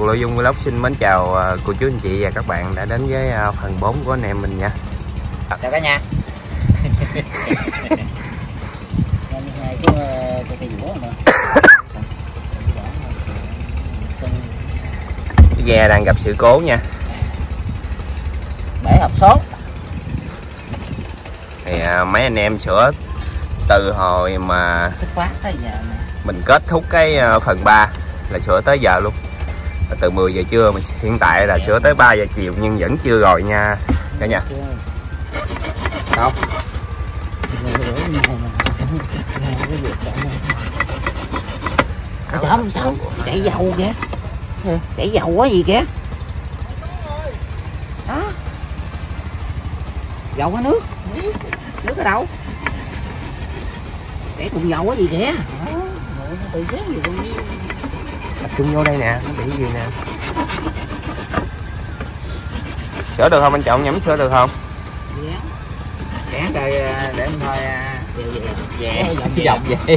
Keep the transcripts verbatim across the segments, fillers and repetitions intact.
Lô Dung Vlog xin mến chào cô chú anh chị và các bạn đã đến với phần bốn của anh em mình nha. Chào cả nhà. Cái ghe đang gặp sự cố nha. Bể hộp số. Thì à, mấy anh em sửa từ hồi mà xuất phát tới giờ này. Mình kết thúc cái uh, phần ba là sửa tới giờ luôn. Từ mười giờ trưa mà hiện tại là sửa tới ba giờ chiều nhưng vẫn chưa rồi nha cả nhà. Không. Trời ơi, sao chạy dầu kìa. Chạy dầu quá gì kìa. Đó. Dầu có nước. Nước ở đâu? Chạy cùng dầu quá gì kìa. Tự ghét gì cũng tập trung vô đây nè, nó bị gì nè. Sửa được không anh Trọng, nhắm sửa được không? Kén coi để em thôi về về vòng vậy.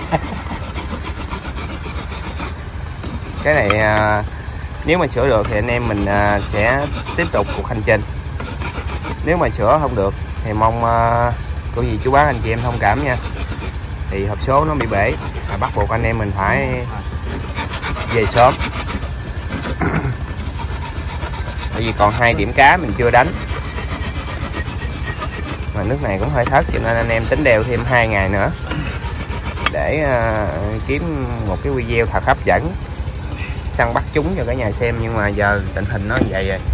Cái này nếu mà sửa được thì anh em mình sẽ tiếp tục cuộc hành trình. Nếu mà sửa không được thì mong cô dì chú bác anh chị em thông cảm nha. Thì hộp số nó bị bể, à, bắt buộc anh em mình phải về sớm. Tại vì còn hai điểm cá mình chưa đánh. Mà nước này cũng hơi thất cho nên anh em tính đeo thêm hai ngày nữa để uh, kiếm một cái video thật hấp dẫn săn bắt chúng cho cả nhà xem. Nhưng mà giờ tình hình nó vậy rồi.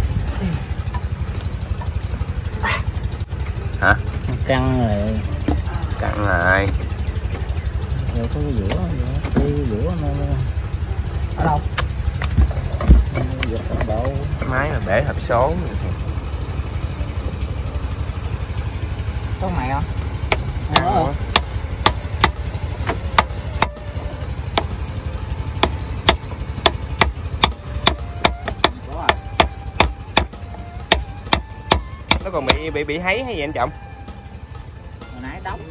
Hả? Căng rồi. Căng rồi. Rồi có cái giữa, cái giữa nó ở đâu? Cái máy là bể hộp số. Có mày không? Căng quá. Nó còn bị bị bị háy hay gì anh Trọng? Hồi nãy đóng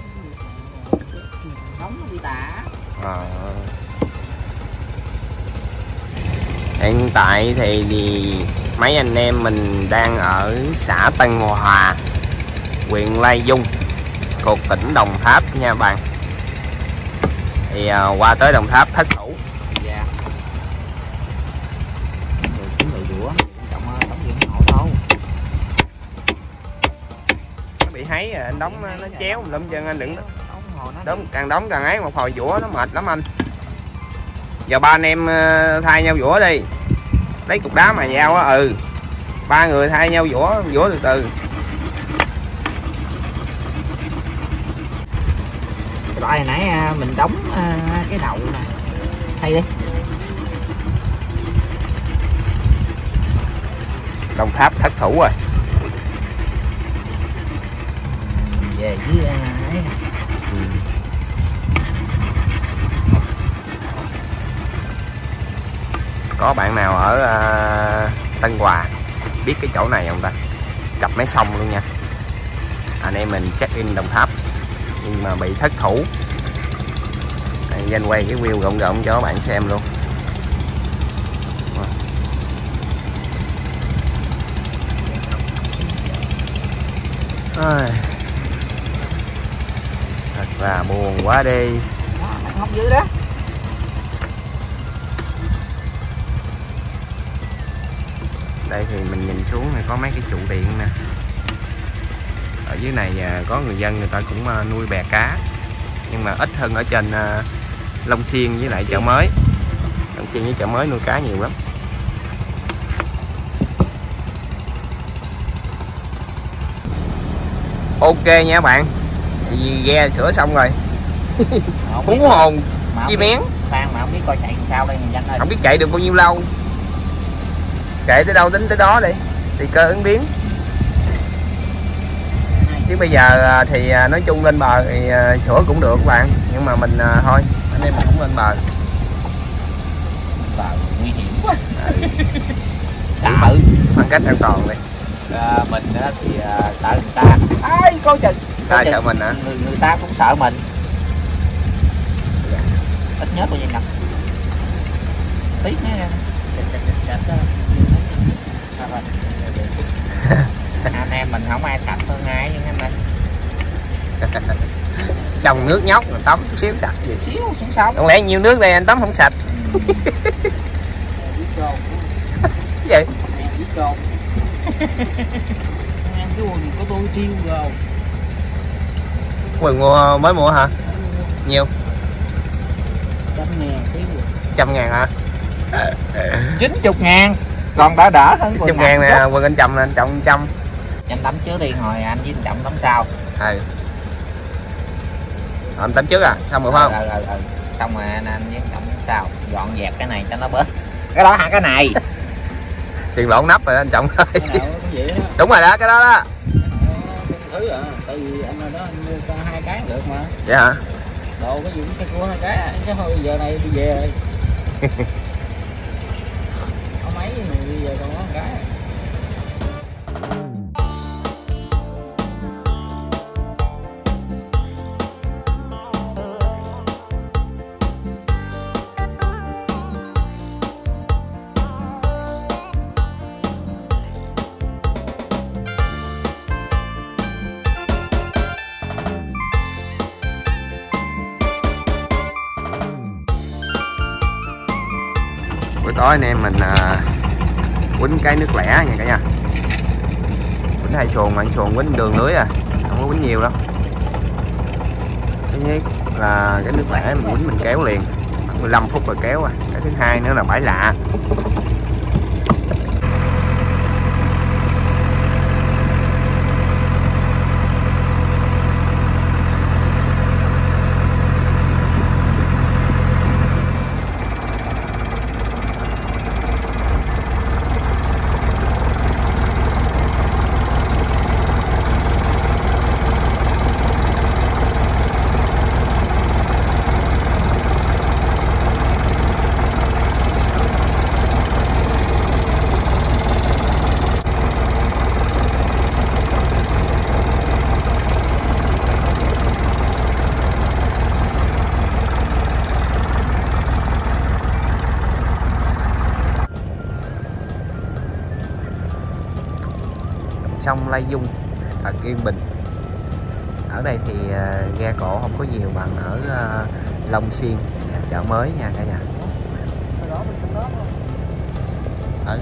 đóng nó bị tả. À. Hiện tại thì, thì mấy anh em mình đang ở xã Tân Hòa, huyện Lai Dung, thuộc tỉnh Đồng Tháp nha bạn. Thì à, qua tới Đồng Tháp thất thủ. Dạ. Rồi kiếm đồ dũa, Trọng đóng điện hộ đâu. Nó bị háy rồi, anh đóng nó chéo lum chân anh đừng. Đóng càng đóng càng ấy, một hồi dũa nó mệt lắm anh. Giờ ba anh em thay nhau dũa đi. Lấy cục đá mà dao á, ừ. Ba người thay nhau dũa, dũa từ từ. Cái loại hồi nãy mình đóng cái đầu nè. Thay đi. Đồng Tháp thất thủ rồi. Về với ấy nè. Ừ. Có bạn nào ở uh, Tân Hòa biết cái chỗ này không ta? Cặp máy sông luôn nha. Anh em mình check in Đồng Tháp nhưng mà bị thất thủ. Danh quay cái view rộng rộng cho các bạn xem luôn. Thật là buồn quá đi. Không dưới đó. Đây thì mình nhìn xuống này có mấy cái trụ điện nè. Ở dưới này có người dân người ta cũng nuôi bè cá, nhưng mà ít hơn ở trên Long Xuyên với lại chợ mới. Long Xuyên với chợ mới nuôi cá nhiều lắm. Ok nha bạn. Thì ghe sửa xong rồi. Hú hồn chim én. Khoan mà không biết coi chạy sao đây người dân ơi. Không biết chạy được bao nhiêu lâu. Chạy tới đâu tính tới đó đi. Tùy cơ ứng biến. Chứ bây giờ thì nói chung lên bờ thì sửa cũng được các bạn. Nhưng mà mình thôi, anh em mình cũng lên bờ. Bờ nguy hiểm quá. Sợ. Khoảng cách an toàn đi. À, mình thì sợ người ta. Ai coi chừng. Ta sợ mình hả? Người, người ta cũng sợ mình. Ít nhất bao nhiêu năm. Tiếc nha. Anh em mình không ai sạch hơn ai nhưng anh ơi. Xong nước nhóc rồi tắm chút xíu sạch gì. Xíu xuống sống. Không lẽ nhiều nước đây anh tắm không sạch. Cái gì? Ăn cái quần của tôi tiêu rồi. Quần mua mới mua hả? Nhiều? Trăm ngàn cái quần. Trăm ngàn hả? Chín chục ngàn. Còn đã đỡ hơn quần. Trăm ngàn nè, quần anh Trầm nè, anh Trọng trăm. Anh tắm trước đi hồi anh với anh Trọng tắm sau. Ừ. Anh tắm trước à? Xong rồi phải không? Ừ, ừ, ừ. Xong rồi anh, anh với anh Trọng tắm sau. Dọn dẹp cái này cho nó bớt. Cái đó hả cái này? Tiền lộn nắp rồi anh Trọng ơi. Cái nào cũng vậy đó. Đúng rồi đó, cái đó đó. Thứ à, tại vì anh ở đó anh mua con hai cái được mà. Vậy hả? Đồ cái gì cũng sẽ cua hai cái à, chứ thôi giờ này đi về rồi. Có mấy người đi về còn có một cái. Buổi tối anh em mình à, quýnh cái nước lẻ nha cả nhà. Quýnh hai xuồng mà anh xuồng quýnh đường lưới à, không có quýnh nhiều đâu. Thứ nhất là cái nước lẻ mình quýnh mình kéo liền mười lăm phút rồi kéo à. Cái thứ hai nữa là bãi lạ. Sông Lai Dung, thật yên bình. Ở đây thì uh, ghe cộ không có nhiều bằng ở uh, Long Xuyên, chợ mới nha cả nhà. Ừ.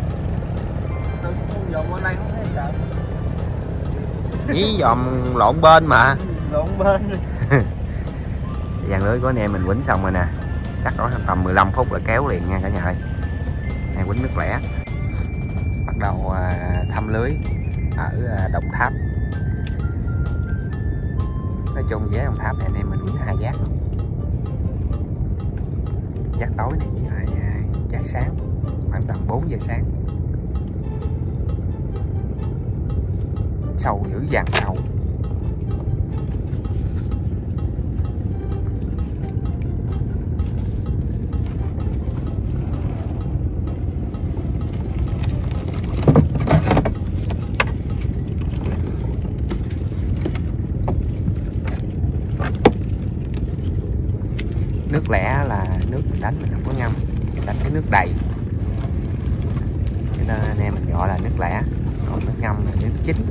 Dí dòm lộn bên mà. Lộn bên. Dàn lưới của anh em mình quýnh xong rồi nè. Chắc có tầm mười lăm phút là kéo liền nha cả nhà ơi. Này quýnh nước lẻ. Bắt đầu uh, thăm lưới ở Đồng Tháp. Nói chung với Đồng Tháp này anh em mình quýnh hai giác luôn. Giác tối này với lại giác sáng, khoảng tầm bốn giờ sáng. Sâu dữ dằn sâu. Nước lẻ là nước mình đánh mình không có ngâm, mình đánh cái nước đầy, cho nên anh em mình gọi là nước lẻ. Còn nước ngâm là nước chính.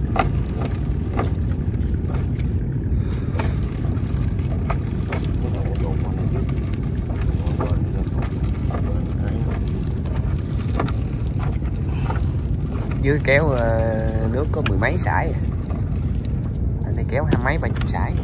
Dưới kéo uh, nước có mười mấy sải, anh thì kéo hai mấy ba chục sải.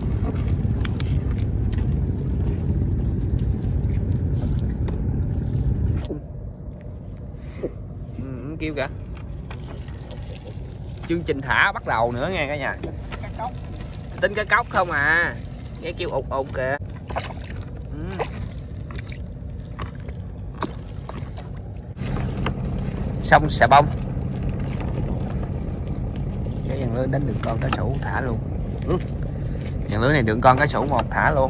Kêu kìa, chương trình thả bắt đầu nữa nghe cả nhà. Tính cái cốc không à, nghe kêu ụt ụt kìa. Ừ. Sông Xà Bông. Cái dàn lưới đánh được con cá sấu thả luôn. Ừ. Dàn lưới này được con cá sấu một thả luôn.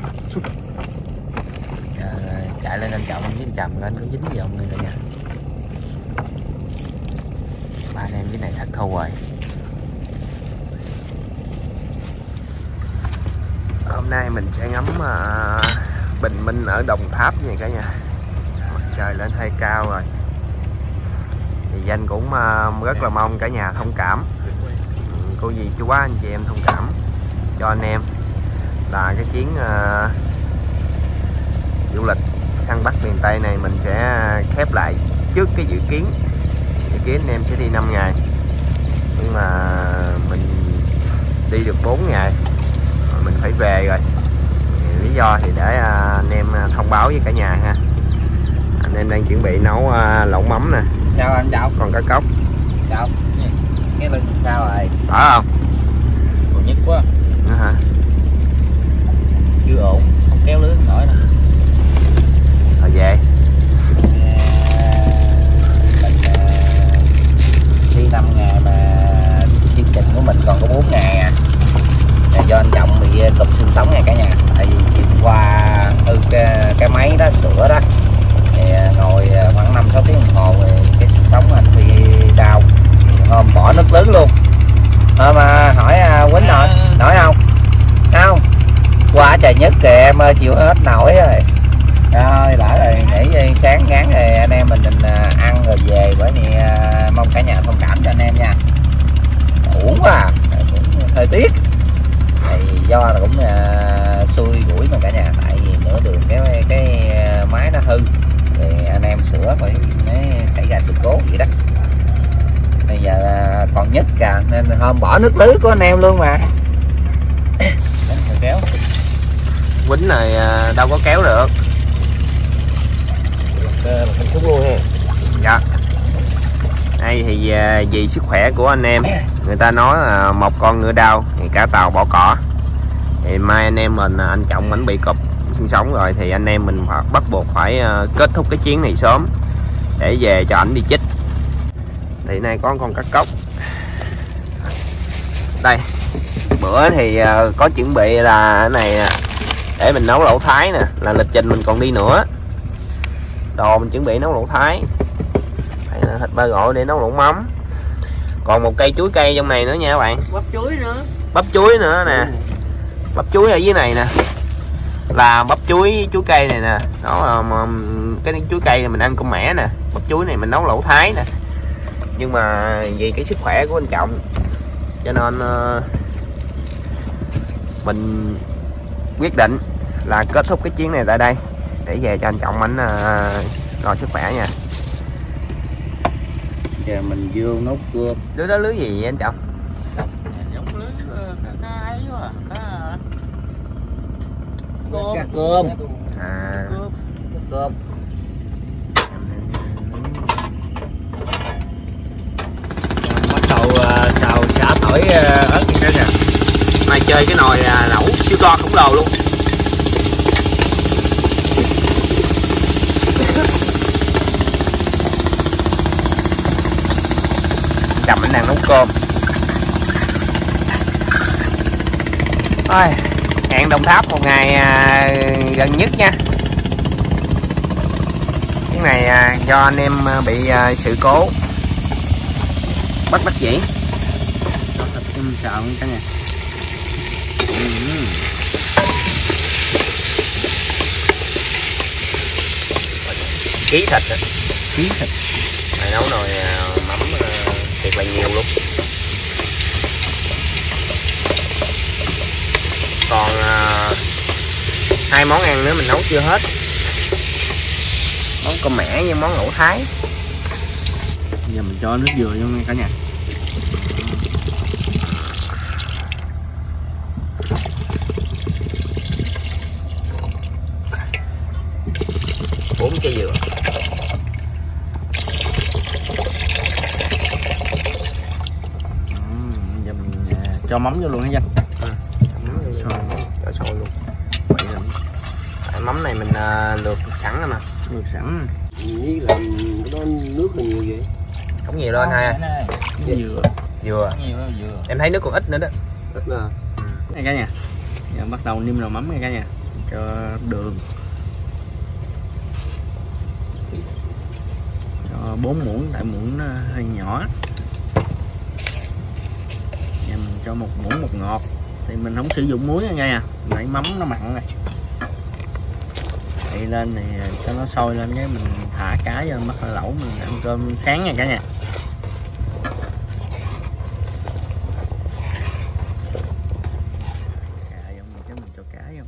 Trời, chạy lên anh Trọng với anh Trầm lên có dính gì không nghe cả nhà. Ba anh em cái này thật thù rồi. Hôm nay mình sẽ ngắm uh, bình minh ở Đồng Tháp nha cả nhà. trời lên hơi cao rồi. Thì Danh cũng uh, rất là mong cả nhà thông cảm, cô dì chú bác anh chị em thông cảm cho anh em là cái chuyến uh, du lịch săn bắt miền Tây này mình sẽ khép lại trước cái dự kiến. Dự kiến anh em sẽ đi năm ngày, nhưng mà mình đi được bốn ngày rồi mình phải về rồi. Thì lý do thì để uh, anh em thông báo với cả nhà ha. Anh em đang chuẩn bị nấu uh, lẩu mắm nè. Sao anh Trọng? Còn cá cốc. Trọng, cái lưng sao rồi? Đỏ không? Còn nhức quá. Nữa hả? Chưa ổn, không kéo lưới nổi nè. Rồi về. Mình đi năm ngày mà chương trình của mình còn có bốn ngày à. Do anh Trọng bị cụm xương sống nha cả nhà. Tại vì chiều qua hư cái, cái máy đó sửa đó. Thì ngồi khoảng năm sáu tiếng đồng hồ thì cái xương sống anh bị đau. Hôm bỏ nước lớn luôn. Thôi mà hỏi Quýnh nổi, nổi không? Không. Quá trời nhất kìa em ơi, chịu hết nổi rồi. Thôi lỡ rồi để sáng ngán rồi anh em mình, mình ăn rồi về, bởi vì mong cả nhà thông cảm cho anh em nha. Uổng quá à, cũng hơi tiếc. Thì do là cũng uh, xui rủi mà cả nhà, tại vì nửa đường cái cái máy nó hư thì anh em sửa phải mới xảy ra sự cố vậy đó. Bây giờ uh, còn nhất cả nên hôm bỏ nước lưới của anh em luôn mà. Kéo Quýnh này uh, đâu có kéo được. không khúc luôn ha. Dạ. Đây thì uh, vì sức khỏe của anh em, người ta nói là một con ngựa đau thì cả tàu bỏ cỏ. Thì mai anh em mình, anh Trọng ảnh bị cụp xương sống rồi thì anh em mình bắt buộc phải uh, kết thúc cái chuyến này sớm để về cho ảnh đi chích. Thì nay có con cá cốc. Đây, bữa thì uh, có chuẩn bị là cái này để mình nấu lẩu Thái nè, là lịch trình mình còn đi nữa. Đồ mình chuẩn bị nấu lẩu Thái, đây là thịt ba gội để nấu lẩu mắm. Còn một cây chuối cây trong này nữa nha các bạn. Bắp chuối nữa. Bắp chuối nữa nè. Bắp chuối ở dưới này nè là bắp chuối chuối cây này nè. Đó là cái chuối cây này mình ăn cơm mẻ nè. Bắp chuối này mình nấu lẩu Thái nè. Nhưng mà vì cái sức khỏe của anh Trọng cho nên uh, mình quyết định là kết thúc cái chuyến này tại đây để về cho anh Trọng ảnh uh, lo sức khỏe nha. Giờ mình vô nấu cơm. Lưới đó lưới gì vậy anh Trọng? Giống lưới cá ấy quá. Cá cơm. À. Cơm. Cá cơm. Bắt đầu uh, xào xả tỏi uh, ớt gì đó nè. Mày chơi cái nồi uh, lẩu siêu to khổng lồ luôn. Chồng anh đang nấu cơm. Thôi, hẹn Đồng Tháp một ngày à, gần nhất nha. Cái này à, do anh em bị à, sự cố bất đắc dĩ. Cho thịt em xào cả nhà. Ký thịt đó. Ký thịt. Mày nấu nồi à, mắm à, thiệt là nhiều luôn. Còn à, hai món ăn nữa mình nấu chưa hết. Món cơm mẻ với món lẩu Thái. Giờ mình cho nước dừa vô nha cả nhà. Bốn cây dừa. Giờ mình cho mắm vô luôn hả Danh? Ừ. Sôi, cho sôi luôn. Vậy là tại mắm này mình uh, lượt sẵn rồi mà. Lượt sẵn. Nghĩ làm đó nước là nhiều vậy? Không nhiều đâu anh hai. Dừa. Dừa. Nhiều đâu dừa. Em thấy nước còn ít nữa đó. Ít là. Ừ. Đây cả nhà. Giờ bắt đầu nêm nồi mắm nha cả nhà. Cho đường. Cho bốn muỗng, tại muỗng nó hơi nhỏ. Giờ mình cho một muỗng bột ngọt. Thì mình không sử dụng muối nha cả nhà. Nãy mắm nó mặn này. đậy lên thì cho nó sôi lên, cái mình thả cá vô mắc hơi lẩu, mình ăn cơm sáng nha cả nhà. Cá vô mình cho mình cho cá vô.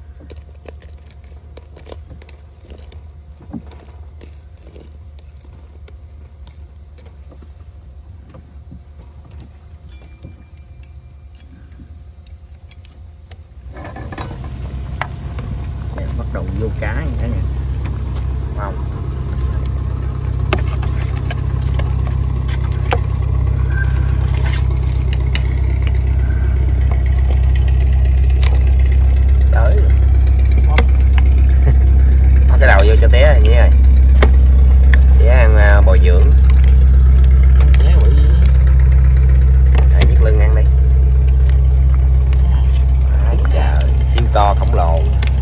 Bắt đầu vô cá nha cả nhà. Wow. Tới bắt cái đầu vô cho té rồi nhé ơi. Té ăn bò dưỡng. Té quỷ. Hãy nhấc lưng ăn đi. À, trời, siêu to khổng lồ.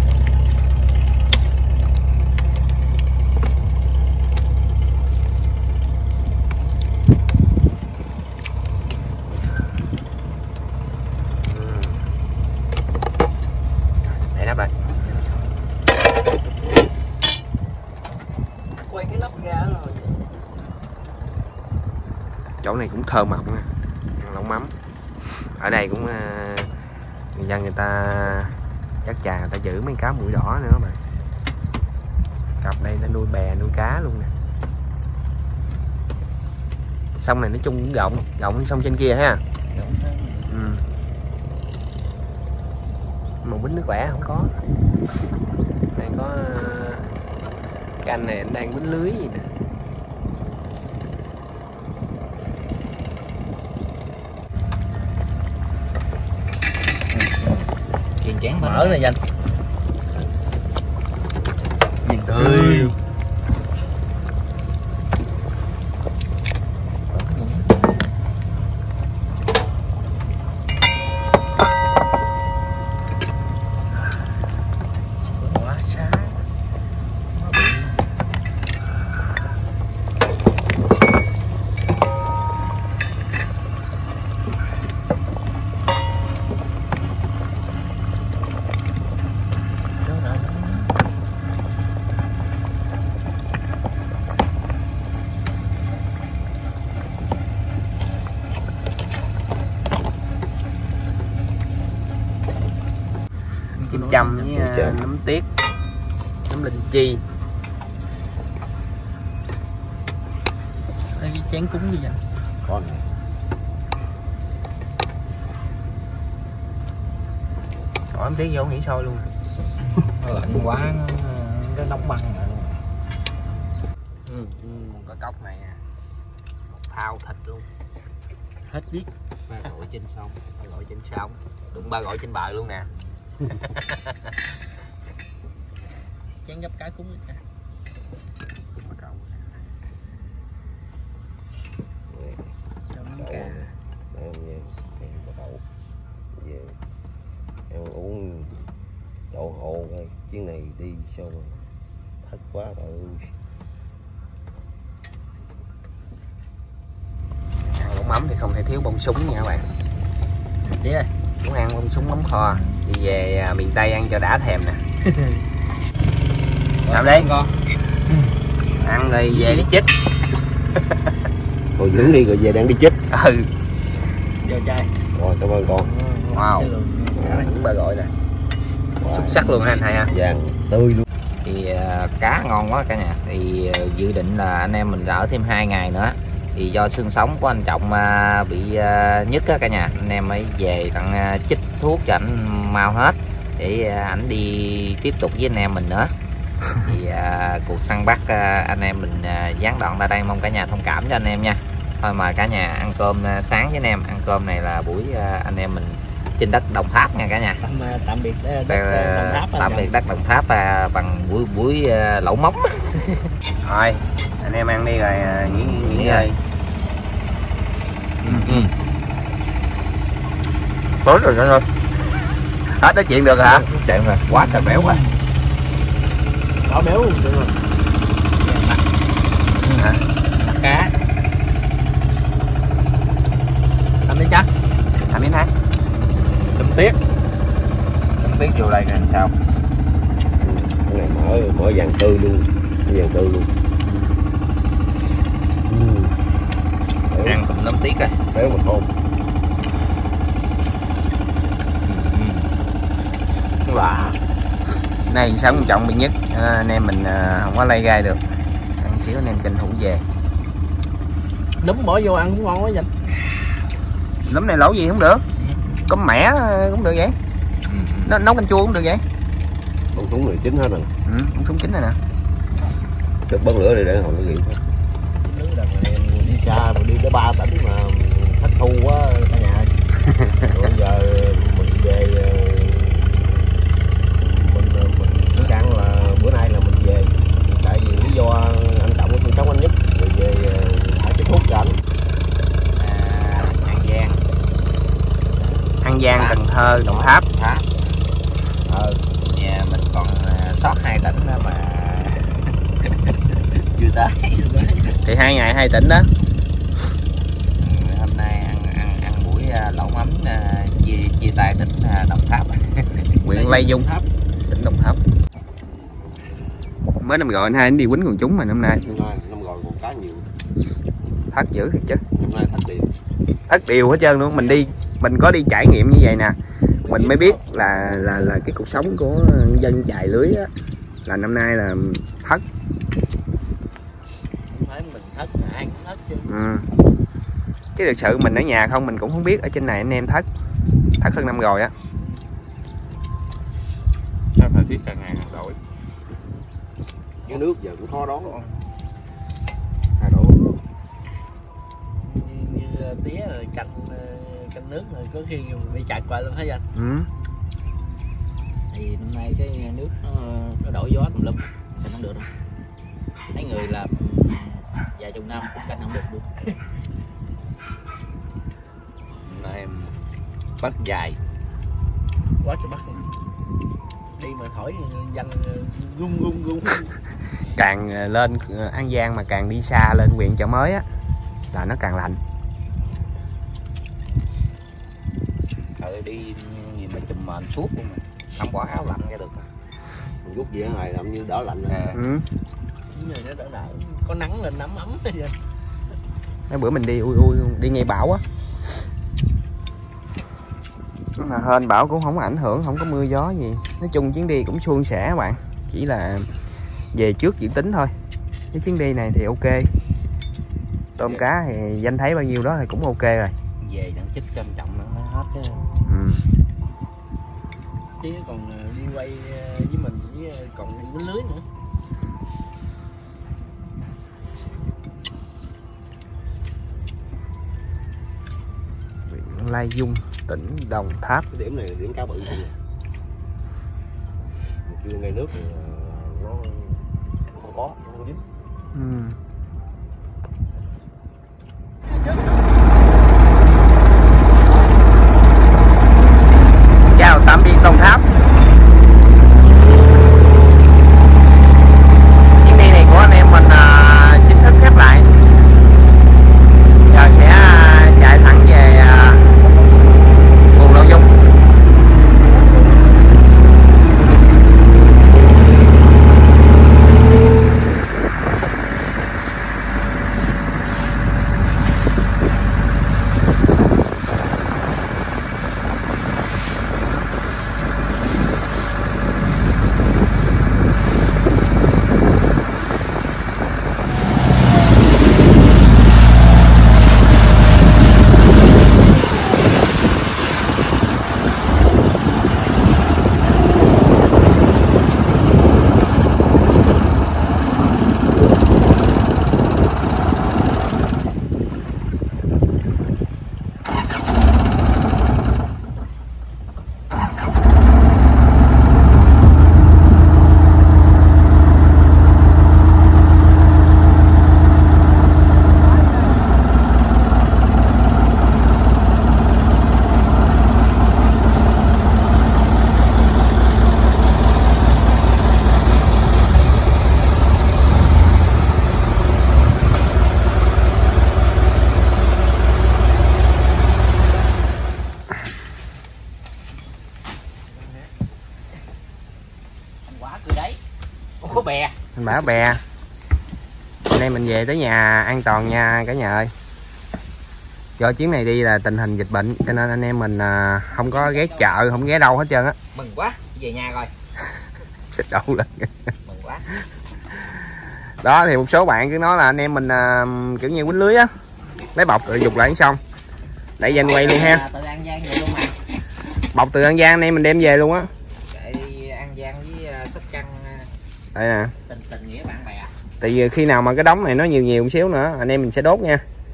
Quay cái nắp ra rồi. Chỗ này cũng thơm mộng nha, ăn lẩu mắm. Ở đây cũng người dân người ta chắc chà người ta giữ mấy cá mũi đỏ nữa mà. Cặp đây nó nuôi bè nuôi cá luôn nè. Sông này nói chung cũng rộng, rộng hơn sông trên kia ha. Ừ. Mà bính nước lẻ không có. Đây có cái anh này anh đang bính lưới gì nè. Chén chén mở rồi danh. Nhìn tươi. Quá xa. Kim châm với uh, nấm tiết, nấm linh chi. Đây cái chén cúng đi vậy. Con này. Bỏ nấm tiết vô nghỉ sôi luôn. Nó lạnh quá nó, nó đóng băng rồi luôn. Ừ, một cái cốc này một thao thịt luôn. Hết biết. Ba gọi trên sông, ba gọi trên sông, đụng ba gọi trên bờ luôn nè. Chén gấp cá cúng đi cả. Cho miếng cá. Đây em về, em có đậu về em uống đậu hộ thôi, chuyến này đi sao mà thất quá rồi. Ăn lẩu mắm thì không thể thiếu bông súng nha các bạn. Đi ơi. Muốn ăn bông súng mắm kho đi về miền Tây ăn cho đã thèm nè. Làm đi con. Ăn rồi về đi chích. Rồi dưỡng đi rồi về đang đi chích. Ừ. Cho trai. Rồi cảm ơn con. Wow. Đúng ba gọi nè. Xuất sắc luôn ha anh hai ha. Vàng tươi luôn. Thì uh, cá ngon quá cả nhà. Thì uh, dự định là anh em mình ở thêm hai ngày nữa. Thì do xương sống của anh Trọng uh, bị uh, nhức á cả nhà, anh em mới về tặng uh, chích thuốc cho anh mau hết để uh, ảnh đi tiếp tục với anh em mình nữa. Thì uh, cuộc săn bắt uh, anh em mình uh, gián đoạn tại đây, mong cả nhà thông cảm cho anh em nha. Thôi mời cả nhà ăn cơm uh, sáng với anh em. Ăn cơm này là buổi uh, anh em mình trên đất Đồng Tháp nha cả nhà. Tạm, tạm biệt đất Tạm, Đồng Tháp. tạm biệt đất Đồng Tháp uh, bằng buổi buổi uh, lẩu móng. Thôi anh em ăn đi rồi uh, nghỉ nghỉ ngơi. Ừ. Tối rồi cả thôi. Hết nói chuyện được hả? Chuyện rồi, quá trời béo quá. Bỏ béo luôn được rồi. Hả? Bắt cá. Làm đi chắc. Làm miếng hả? Tấm tiết. Tấm tiết vô đây coi làm sao. này mở mở vàng tươi luôn, vàng tươi luôn. Ừ. Ăn cũng nấm tiết rồi. Béo mà thơm. Wow. Này sao quan trọng bị nhất à, anh em mình à, không có lay gai được, ăn xíu anh em tranh thủ về. Nấm bỏ vô ăn cũng ngon quá vậy. Nấm này lẩu gì không được, có mẻ cũng được vậy, nó nấu canh chua cũng được vậy. Con súng này chín hết rồi. Ừ, con súng chín này nè. Được bớt lửa đi để hồi nó nghiện. Đi xa mà đi tới ba tỉnh mà thất thu quá cả nhà. Rồi giờ mình về mình mình chỉ ăn là bữa nay là mình về tại vì lý do anh Trọng sinh sống anh Nhất rồi về phải cái thuốc cho anh. À, An Giang, An Giang, Cần Thơ, Đồng Tháp. Tháp. Ờ, nhà mình còn sót hai tỉnh đó mà chưa tới. Thì hai ngày hai tỉnh đó. Ừ, hôm nay ăn ăn ăn buổi lẩu mắm chia chia tay tỉnh Đồng Tháp. Huyện Lai Dung, tỉnh Đồng Tháp. Mới năm gọi anh hai anh đi quýnh quần chúng mà năm nay. Năm rồi còn cá nhiều. Thất dữ thiệt chứ. Năm nay thất điều. Thất điều hết trơn luôn. Mình đi, mình có đi trải nghiệm như vậy nè, mình mới biết là là là cái cuộc sống của dân chài lưới á, là năm nay là thất. Thấy mình thất ai cũng thất chứ. Ừ. Chứ thực sự mình ở nhà không mình cũng không biết ở trên này anh em thất thất hơn năm rồi á. Sao thời tiết càng ngày càng đổi. Cái nước giờ cũng khó đón rồi. Thay đổi. Như, như tía rồi canh canh nước rồi có khi bị chặt lại luôn hết anh. Ừ. Thì năm nay cái nước nó, nó đổi gió tùm lum, canh không được đâu. Mấy người làm vài chục năm cũng canh không được luôn. Hôm nay em bắt dài Quá trời bắt đi mà thổi danh gung gung gung. Càng lên An Giang mà càng đi xa lên huyện Chợ Mới á là nó càng lạnh. Ờ đi gì mà chùm mền suốt luôn mà không bỏ áo lạnh ra được. Mình rút về này làm như đỡ lạnh nè. Ừ. Cái này nó đỡ đỡ, có nắng lên nắm ấm hết vậy. Mấy bữa mình đi ui ui đi ngay bão á, mà hên bão cũng không ảnh hưởng, không có mưa gió gì. Nói chung chuyến đi cũng suôn sẻ các bạn, chỉ là về trước dự tính thôi. Cái chuyến đi này thì ok, tôm cá thì danh thấy bao nhiêu đó thì cũng ok rồi. Về đặng chích cam trọng nó hết chứ. Ừ. Tía còn đi quay với mình với còn đi với lưới nữa. Huyện Lai Dung, tỉnh Đồng Tháp. Cái điểm này là điểm cá bự không nè. Chưa ngay nước thì nó không có, không có dính. Ừ. Chào tạm biệt Đồng Tháp. Chuyến đi này của anh em mình à, chính thức khép lại. Giờ sẽ à, chạy thẳng về à, vùng Lao Dung. có bè. Thành Bả bè. Hôm nay mình về tới nhà an toàn nha cả nhà ơi. Do chuyến này đi là tình hình dịch bệnh cho nên anh em mình à, không có ghé chợ, không ghé đâu hết trơn á. Mừng quá, về nhà rồi. Xích đầu lên. Mừng quá. Đó thì một số bạn cứ nói là anh em mình à, kiểu như quýnh lưới á, lấy bọc rồi dục lại xong. Để danh quay luôn ha. Từ An Giang về luôn mà. Bọc từ An Giang anh em mình đem về luôn á. Để An Giang với uh, Sóc Trăng uh, Đây nè. tình tình nghĩa bạn bè. Tại vì khi nào mà cái đống này nó nhiều nhiều một xíu nữa anh em mình sẽ đốt nha.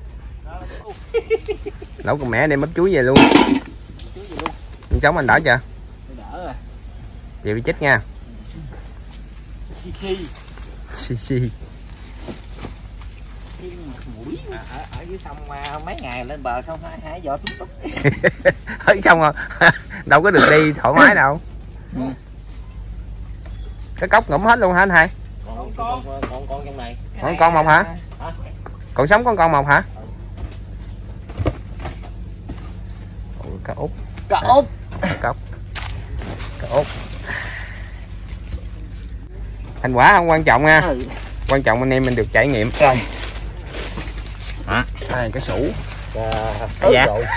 Lẩu cùng mẹ đem bắp chuối về luôn. Anh sống anh đỡ chưa? Đỡ rồi. Chị bị chết nha. Xì xì. Xì xì. À, ở, ở dưới sông uh, mấy ngày lên bờ xong hai hai vợ túc túc. Ở xong rồi. Đâu có được đi thoải mái đâu. Ừ. Cái cốc ngủm hết luôn hả anh hai? Con con con con trong này. Còn con mọc hả? Hả? Còn sống con con mọc hả? Ôi, cá út. Cá út. Cốc. Cá út. Thành quả không quan trọng nha. Ừ. Quan trọng anh em mình được trải nghiệm. Rồi. Hả? Đây cái sủ. À, Dạ. rồi.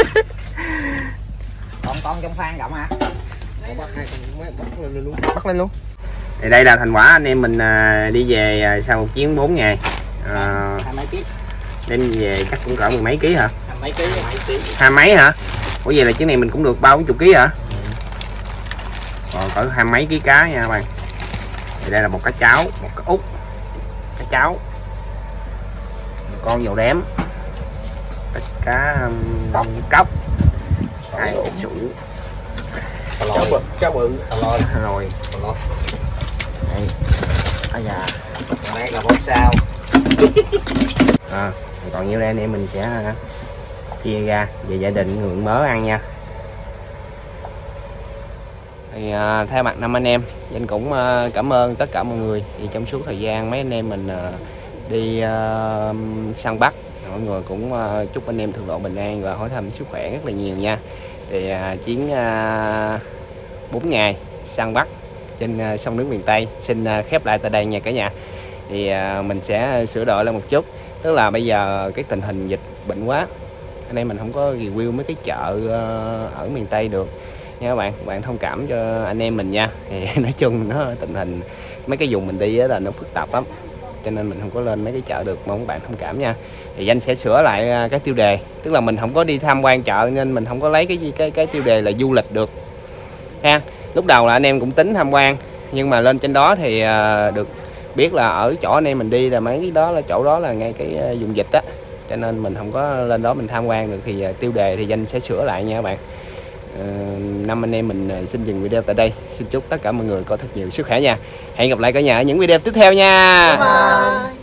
Còn con trong khoang rộng hả? Con bắt hai con mới bắt lên luôn. Bắt lên luôn. Thì đây là thành quả anh em mình à, đi về à, sau một chuyến bốn ngày. À, Hai mấy ký? đem về chắc cũng cỡ mười mấy ký hả? Hai mấy ký? Hai ký. Hai mấy hả? Ủa vậy là chuyến này mình cũng được ba bốn chục ký hả? Còn cỡ hai mấy ký cá nha các bạn. Thì đây là một cá cháo, một cá út, cá cháo, một con dầu đếm, cá, cá um, cốc, hai ổ sủ, Cháu bự, cháu bự. rồi, Rồi. đây, à dạ, Đây là bốn sao. à, còn nhiêu đây anh em mình sẽ uh, chia ra về gia đình người mớ ăn nha. Thì uh, thay mặt năm anh em, Danh cũng uh, cảm ơn tất cả mọi người thì trong suốt thời gian mấy anh em mình uh, đi uh, săn bắt, mọi người cũng uh, chúc anh em thường độ bình an và hỏi thăm sức khỏe rất là nhiều nha. Thì uh, chuyến uh, bốn ngày săn bắt trên uh, sông nước miền Tây xin uh, khép lại tại đây nha cả nhà. Thì uh, mình sẽ sửa đổi lại một chút, tức là bây giờ cái tình hình dịch bệnh quá, anh em mình không có review mấy cái chợ uh, ở miền Tây được nha các bạn. Bạn thông cảm cho anh em mình nha. Thì nói chung nó tình hình mấy cái vùng mình đi là nó phức tạp lắm cho nên mình không có lên mấy cái chợ được, mong các bạn thông cảm nha. Thì Danh sẽ sửa lại cái tiêu đề, tức là mình không có đi tham quan chợ nên mình không có lấy cái cái cái tiêu đề là du lịch được ha. Lúc đầu là anh em cũng tính tham quan nhưng mà lên trên đó thì được biết là ở chỗ anh em mình đi là mấy cái đó là chỗ đó là ngay cái vùng dịch á, cho nên mình không có lên đó mình tham quan được. Thì tiêu đề thì Danh sẽ sửa lại nha các bạn. Năm anh em mình xin dừng video tại đây. Xin chúc tất cả mọi người có thật nhiều sức khỏe nha. Hẹn gặp lại cả nhà ở những video tiếp theo nha. Bye bye.